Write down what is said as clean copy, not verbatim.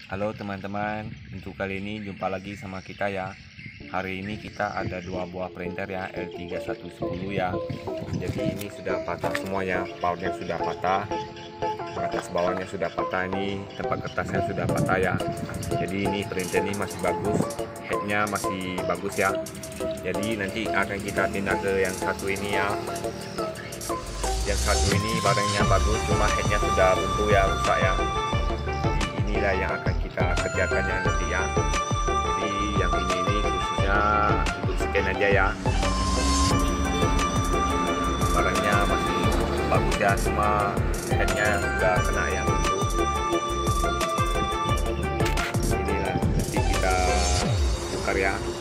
Halo teman-teman, untuk kali ini jumpa lagi sama kita ya. Hari ini kita ada dua buah printer ya, L3110 ya. Jadi ini sudah patah semua ya, bautnya sudah patah, atas bawahnya sudah patah, ini tempat kertasnya sudah patah ya. Jadi ini printer ini masih bagus, headnya masih bagus ya. Jadi nanti akan kita pindah ke yang satu ini ya. Yang satu ini barangnya bagus, cuma headnya sudah buntu ya, rusak ya. Inilah yang akan kita kerjakannya nanti ya. Jadi yang ini khususnya untuk scan aja ya. Barangnya masih bagus ya, semua headnya sudah kena ya. Inilah nanti kita tukar ya.